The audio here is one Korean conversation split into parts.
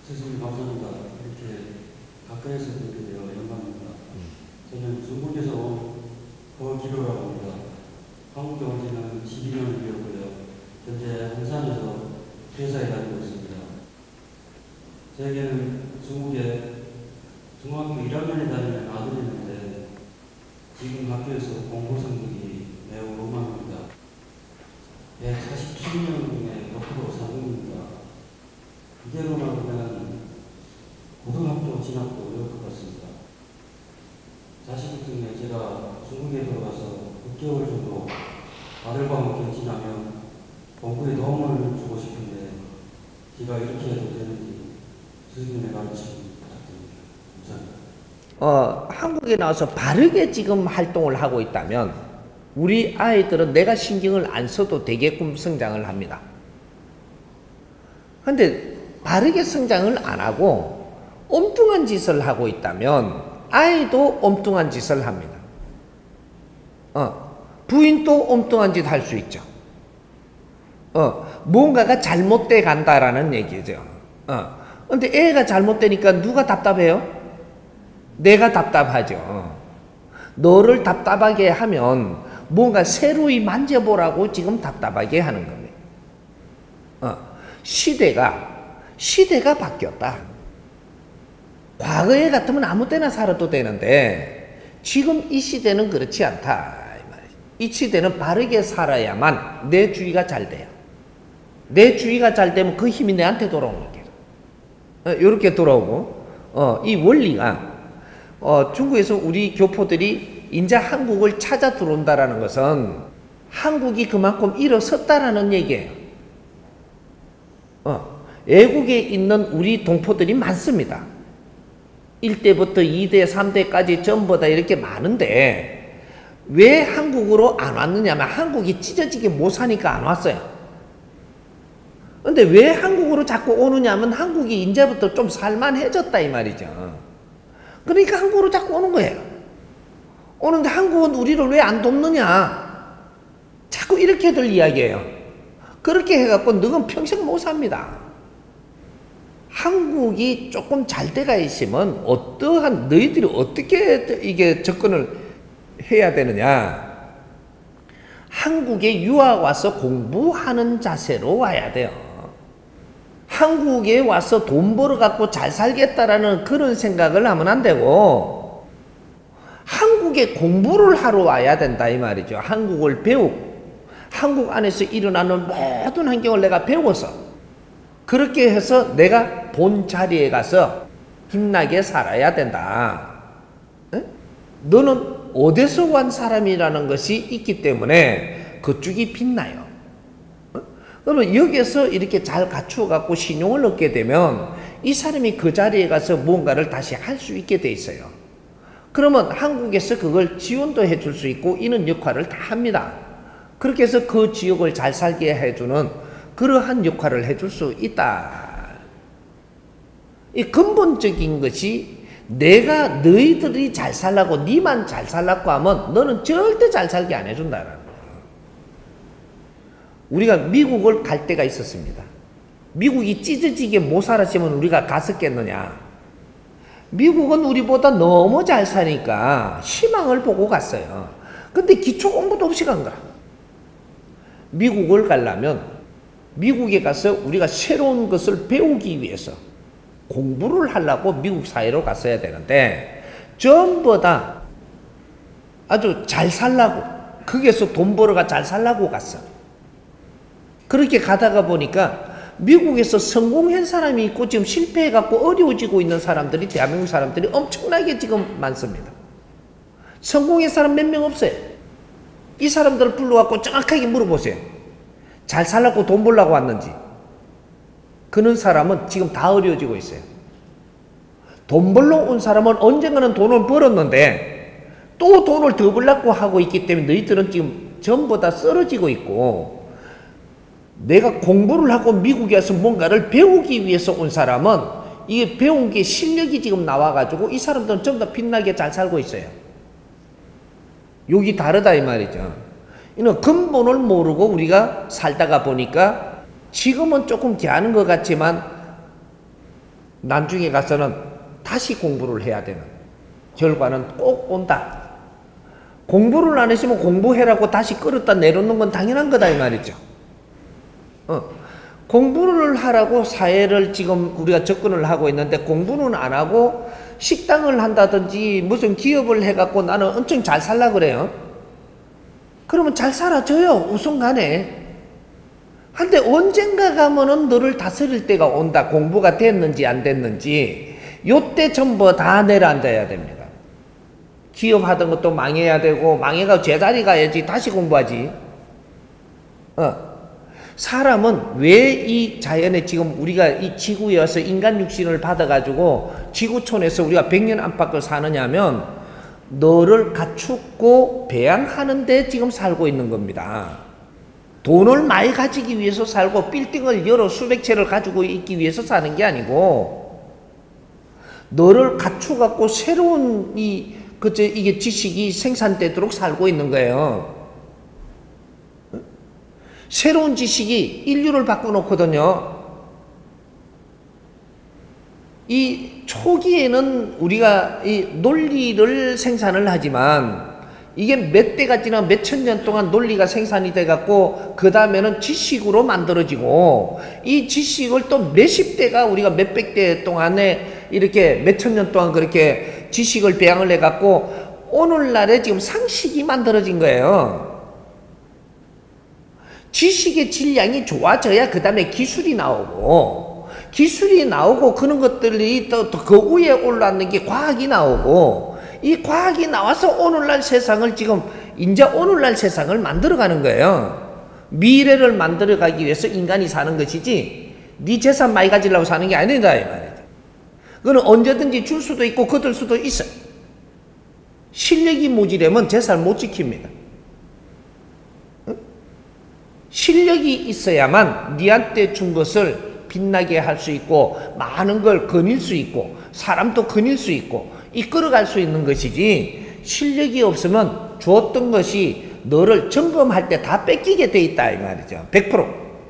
스승님 감사합니다. 이렇게 가까이서 뵙게 되어 영광입니다. 저는 중국에서 온 거기로라고 합니다. 한국에 온 지는 12년을 되었고요. 현재 홍산에서 회사에 다니고 있습니다. 저에게는 중국에 중학교 1학년에 다니는 아들이 있는데 지금 학교에서 공부 성적이 매우 엉망입니다. 147명 중에 6% 상승입니다. 이대로만 보면 고등학교 진학도 어려울 것 같습니다. 자식 중에 제가 중국에 들어가서 6개월 정도 아들과 함께 지나면 공부에 도움을 주고 싶은데 제가 이렇게 해도 되는지 스승님의 가르침 부탁드립니다. 감사합니다. 한국에 나와서 바르게 지금 활동을 하고 있다면 우리 아이들은 내가 신경을 안 써도 되게끔 성장을 합니다. 근데 바르게 성장을 안 하고 엉뚱한 짓을 하고 있다면 아이도 엉뚱한 짓을 합니다. 부인도 엉뚱한 짓 할 수 있죠. 뭔가가 잘못돼 간다라는 얘기죠. 근데 애가 잘못되니까 누가 답답해요? 내가 답답하죠. 너를 답답하게 하면 뭔가 새로이 만져보라고 지금 답답하게 하는 겁니다. 시대가 바뀌었다. 과거에 같으면 아무 때나 살아도 되는데 지금 이 시대는 그렇지 않다. 이 시대는 바르게 살아야만 내 주의가 잘 돼요. 내 주의가 잘 되면 그 힘이 내한테 돌아오는 거예요. 이렇게 돌아오고 이 원리가 중국에서 우리 교포들이 이제 한국을 찾아 들어온다라는 것은 한국이 그만큼 일어섰다라는 얘기예요. 외국에 있는 우리 동포들이 많습니다. 1대부터 2대, 3대까지 전부 다 이렇게 많은데 왜 한국으로 안 왔느냐면 한국이 찢어지게 못 사니까 안 왔어요. 근데 왜 한국으로 자꾸 오느냐면 한국이 이제부터 좀 살만해졌다 이 말이죠. 그러니까 한국으로 자꾸 오는 거예요. 오는데 한국은 우리를 왜 안 돕느냐? 자꾸 이렇게들 이야기해요. 그렇게 해갖고 너는 평생 못 삽니다. 한국이 조금 잘 돼가 있으면 어떠한 너희들이 어떻게 이게 접근을 해야 되느냐? 한국에 유학 와서 공부하는 자세로 와야 돼요. 한국에 와서 돈 벌어 갖고 잘 살겠다라는 그런 생각을 하면 안 되고 한국에 공부를 하러 와야 된다 이 말이죠. 한국을 배우고 한국 안에서 일어나는 모든 환경을 내가 배워서 그렇게 해서 내가 본 자리에 가서 힘나게 살아야 된다. 에? 너는 어디서 온 사람이라는 것이 있기 때문에 그쪽이 빛나요. 그러면 여기서 이렇게 잘 갖추어 갖고 신용을 얻게 되면 이 사람이 그 자리에 가서 무언가를 다시 할 수 있게 돼 있어요. 그러면 한국에서 그걸 지원도 해줄 수 있고 이런 역할을 다 합니다. 그렇게 해서 그 지역을 잘 살게 해주는 그러한 역할을 해줄 수 있다. 이 근본적인 것이 내가 너희들이 잘 살라고 니만 잘 살라고 하면 너는 절대 잘 살게 안 해준다라는 거예요. 우리가 미국을 갈 때가 있었습니다. 미국이 찢어지게 못 살았으면 우리가 갔었겠느냐. 미국은 우리보다 너무 잘 사니까 희망을 보고 갔어요. 근데 기초 공부도 없이 간 거야. 미국을 가려면 미국에 가서 우리가 새로운 것을 배우기 위해서 공부를 하려고 미국 사회로 갔어야 되는데 전부 다 아주 잘 살라고 거기에서 돈 벌어가 잘 살라고 갔어. 그렇게 가다가 보니까 미국에서 성공한 사람이 있고 지금 실패해갖고 어려워지고 있는 사람들이 대한민국 사람들이 엄청나게 지금 많습니다. 성공한 사람 몇 명 없어요. 이 사람들을 불러갖고 정확하게 물어보세요. 잘 살라고 돈 벌라고 왔는지. 그런 사람은 지금 다 어려워지고 있어요. 돈 벌러 온 사람은 언젠가는 돈을 벌었는데 또 돈을 더 벌려고 하고 있기 때문에 너희들은 지금 전부 다 쓰러지고 있고 내가 공부를 하고 미국에 와서 뭔가를 배우기 위해서 온 사람은 이게 배운 게 실력이 지금 나와가지고 이 사람들은 전부 다 빛나게 잘 살고 있어요. 여기 다르다 이 말이죠. 이는 근본을 모르고 우리가 살다가 보니까 지금은 조금 개하는 것 같지만 나중에 가서는 다시 공부를 해야 되는 결과는 꼭 온다. 공부를 안 했으면 공부해라고 다시 끌었다 내놓는 건 당연한 거다 이 말이죠. 공부를 하라고 사회를 지금 우리가 접근을 하고 있는데 공부는 안 하고 식당을 한다든지 무슨 기업을 해갖고 나는 엄청 잘 살라 그래요. 그러면 잘 살아줘요. 우선 간에. 한데 언젠가 가면은 너를 다스릴 때가 온다. 공부가 됐는지 안 됐는지 요때 전부 다 내려앉아야 됩니다. 기업 하던 것도 망해야 되고 망해가 제자리 가야지 다시 공부하지. 사람은 왜 이 자연에 지금 우리가 이 지구에 와서 인간 육신을 받아가지고 지구촌에서 우리가 100년 안팎을 사느냐 하면 너를 갖추고 배양하는데 지금 살고 있는 겁니다. 돈을 많이 가지기 위해서 살고 빌딩을 여러 수백 채를 가지고 있기 위해서 사는 게 아니고 너를 갖추갖고 새로운 이게 지식이 생산되도록 살고 있는 거예요. 새로운 지식이 인류를 바꿔놓거든요. 이 초기에는 우리가 이 논리를 생산을 하지만 이게 몇 대가 지나 몇천 년 동안 논리가 생산이 돼갖고 그 다음에는 지식으로 만들어지고 이 지식을 또 몇십 대가 우리가 몇백 대 동안에 이렇게 몇천 년 동안 그렇게 지식을 배양을 해갖고 오늘날에 지금 상식이 만들어진 거예요. 지식의 질량이 좋아져야 그 다음에 기술이 나오고 그런 것들이 또 그 위에 올라왔는 게 과학이 나오고 이 과학이 나와서 오늘날 세상을 지금 이제 오늘날 세상을 만들어가는 거예요. 미래를 만들어가기 위해서 인간이 사는 것이지 네 재산 많이 가지려고 사는 게 아니다 이 말이야. 그거는 언제든지 줄 수도 있고 거둘 수도 있어. 실력이 모자라면 재산을 못 지킵니다. 실력이 있어야만 니한테 준 것을 빛나게 할 수 있고 많은 걸 거닐 수 있고 사람도 거닐 수 있고 이끌어갈 수 있는 것이지 실력이 없으면 주었던 것이 너를 점검할 때 다 뺏기게 돼 있다 이 말이죠. 100%.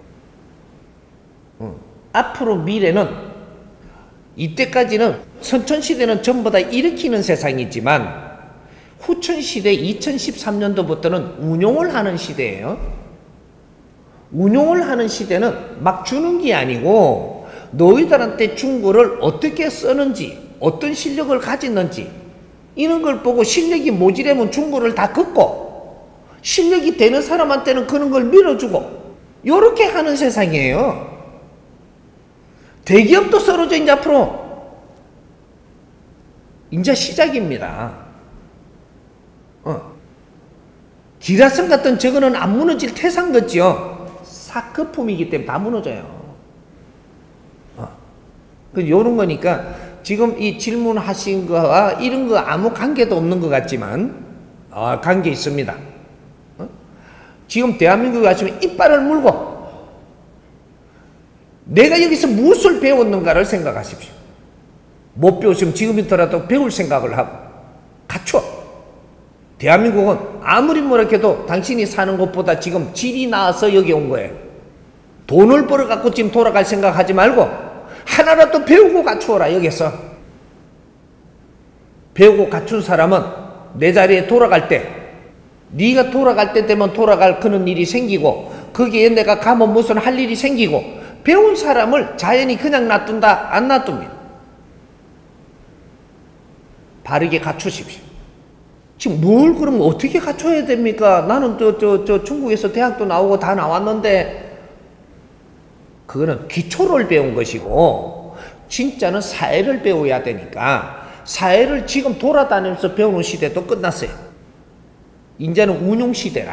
앞으로 미래는 이때까지는 선천시대는 전부 다 일으키는 세상이지만 후천시대 2013년도부터는 운용을 하는 시대예요. 운용을 하는 시대는 막 주는 게 아니고 너희들한테 준 거를 어떻게 쓰는지 어떤 실력을 가졌는지 이런 걸 보고 실력이 모자라면 준 거를 다 걷고 실력이 되는 사람한테는 그런 걸 밀어주고 요렇게 하는 세상이에요. 대기업도 썰어져 이제 앞으로 이제 시작입니다. 기라성 같은 저거는 안 무너질 태산 같지요. 사커품이기 때문에 다 무너져요. 요런 거니까 지금 이 질문하신 거와 이런 거 아무 관계도 없는 것 같지만 관계 있습니다. 지금 대한민국에 가시면 이빨을 물고 내가 여기서 무엇을 배웠는가를 생각하십시오. 못 배웠으면 지금부터라도 배울 생각을 하고 갖춰. 대한민국은 아무리 뭐라 해도 당신이 사는 것보다 지금 질이 나아서 여기 온 거예요. 돈을 벌어갖고 지금 돌아갈 생각하지 말고 하나라도 배우고 갖추어라. 여기서 배우고 갖춘 사람은 내 자리에 돌아갈 때 네가 돌아갈 때 되면 돌아갈 그런 일이 생기고 거기에 내가 가면 무슨 할 일이 생기고 배운 사람을 자연이 그냥 놔둔다? 안 놔둡니다. 바르게 갖추십시오. 지금 뭘 그러면 어떻게 갖춰야 됩니까? 나는 저 중국에서 대학도 나오고 다 나왔는데 그거는 기초를 배운 것이고 진짜는 사회를 배워야 되니까 사회를 지금 돌아다니면서 배우는 시대도 끝났어요. 이제는 운용 시대라.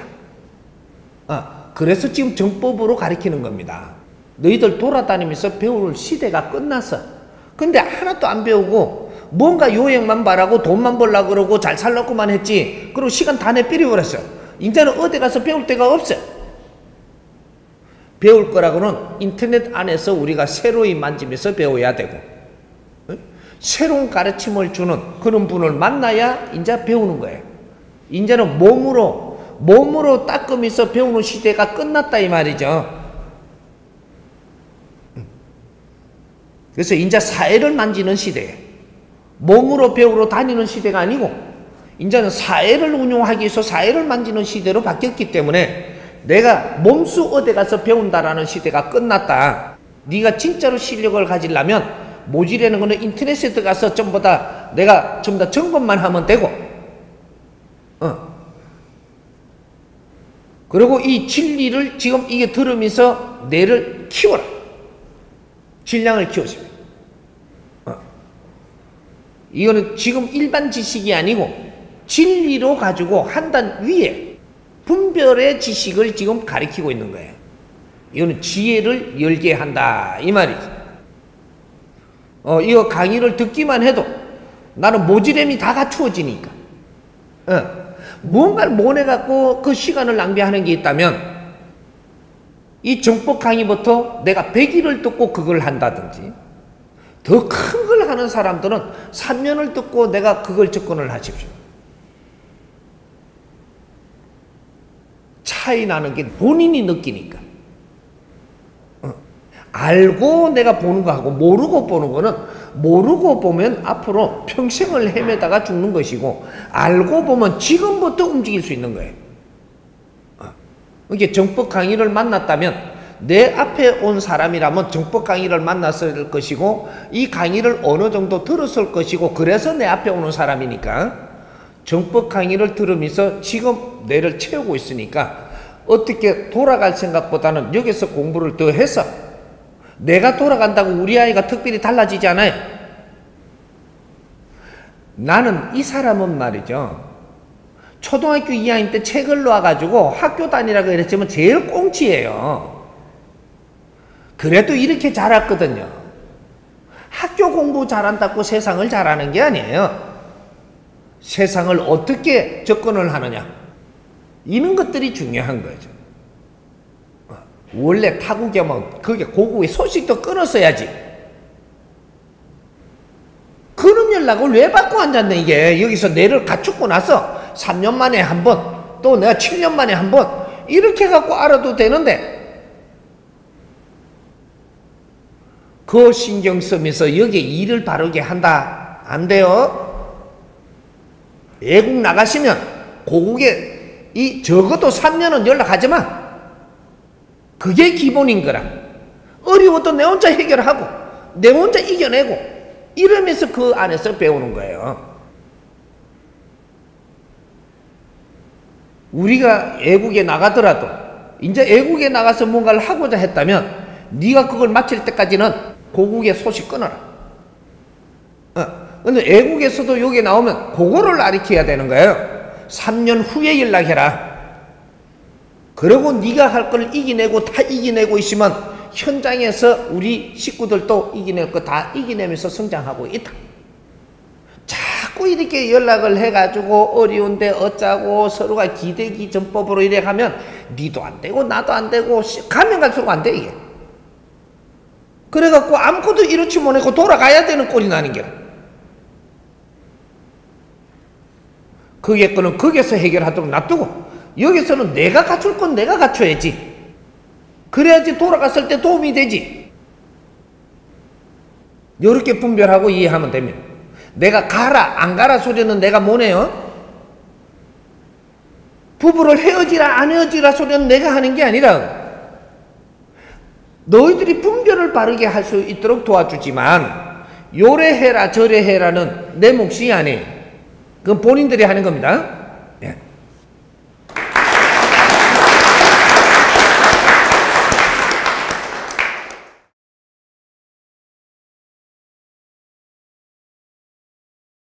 그래서 지금 정법으로 가르치는 겁니다. 너희들 돌아다니면서 배우는 시대가 끝났어. 근데 하나도 안 배우고 뭔가 요행만 바라고 돈만 벌려고 그러고 잘 살려고만 했지. 그리고 시간 다 내버려버렸어. 이제는 어디 가서 배울 데가 없어. 배울 거라고는 인터넷 안에서 우리가 새로이 만지면서 배워야 되고 새로운 가르침을 주는 그런 분을 만나야 이제 배우는 거예요. 이제는 몸으로 닦으면서 배우는 시대가 끝났다 이 말이죠. 그래서 이제 사회를 만지는 시대에 몸으로 배우러 다니는 시대가 아니고 이제는 사회를 운용하기 위해서 사회를 만지는 시대로 바뀌었기 때문에 내가 몸수 어디 가서 배운다라는 시대가 끝났다. 네가 진짜로 실력을 가지려면 모질라는 거는 인터넷에 들어가서 전부 다 내가 전부 다 점검만 하면 되고 그리고 이 진리를 지금 이게 들으면서 뇌를 키워라. 질량을 키워주면 이거는 지금 일반 지식이 아니고 진리로 가지고 한 단 위에 분별의 지식을 지금 가리키고 있는 거예요. 이거는 지혜를 열게 한다 이 말이지. 이거 강의를 듣기만 해도 나는 모질함이 다 갖추어지니까 뭔가를 못해갖고 그 시간을 낭비하는 게 있다면 이 정법 강의부터 내가 100일을 듣고 그걸 한다든지 더 큰 걸 하는 사람들은 3년을 듣고 내가 그걸 접근을 하십시오. 차이 나는 게 본인이 느끼니까. 알고 내가 보는 거하고 모르고 보는 거는 모르고 보면 앞으로 평생을 헤매다가 죽는 것이고 알고 보면 지금부터 움직일 수 있는 거예요. 이게 정법 강의를 만났다면 내 앞에 온 사람이라면 정법 강의를 만났을 것이고 이 강의를 어느 정도 들었을 것이고 그래서 내 앞에 오는 사람이니까 정법 강의를 들으면서 지금 뇌를 채우고 있으니까 어떻게 돌아갈 생각보다는 여기서 공부를 더 해서 내가 돌아간다고 우리 아이가 특별히 달라지지 않아요. 나는 이 사람은 말이죠. 초등학교 2학년 때 책을 놔가지고 학교 다니라고 이랬지만 제일 꽁치예요. 그래도 이렇게 자랐거든요. 학교 공부 잘한다고 세상을 잘하는 게 아니에요. 세상을 어떻게 접근을 하느냐 이런 것들이 중요한 거죠. 원래 타국이면 그게 고국의 소식도 끊었어야지. 그런 연락을 왜 받고 앉았네. 이게 여기서 뇌를 갖추고 나서 3년 만에 한 번 또 내가 7년 만에 한 번 이렇게 갖고 알아도 되는데 그 신경 쓰면서 여기에 일을 바르게 한다 안 돼요. 외국 나가시면 고국에 이 적어도 3년은 연락하지 마. 그게 기본인 거라. 어려워도 내 혼자 해결하고 내 혼자 이겨내고 이러면서 그 안에서 배우는 거예요. 우리가 외국에 나가더라도 이제 외국에 나가서 뭔가를 하고자 했다면 네가 그걸 마칠 때까지는 고국의 소식 끊어라. 근데 외국에서도 여기 나오면 그거를 가르쳐야 되는 거예요. 3년 후에 연락해라. 그리고 네가 할 걸 이겨내고 다 이겨내고 있으면 현장에서 우리 식구들도 이겨낼 거 다 이겨내면서 성장하고 있다. 자꾸 이렇게 연락을 해가지고 어려운데 어쩌고 서로가 기대기 전법으로 이래 가면 니도 안 되고 나도 안 되고 가면 갈수록 안 돼 이게. 그래갖고 아무것도 이렇지 못하고 돌아가야 되는 꼴이 나는 거야. 그게 거는 거기서 해결하도록 놔두고 여기서는 내가 갖출 건 내가 갖춰야지. 그래야지 돌아갔을 때 도움이 되지. 이렇게 분별하고 이해하면 됩니다. 내가 가라 안 가라 소리는 내가 뭐네요? 부부를 헤어지라 안 헤어지라 소리는 내가 하는 게 아니라 너희들이 분별을 바르게 할 수 있도록 도와주지만 요래 해라 저래 해라는 내 몫이 아니에요. 그건 본인들이 하는 겁니다.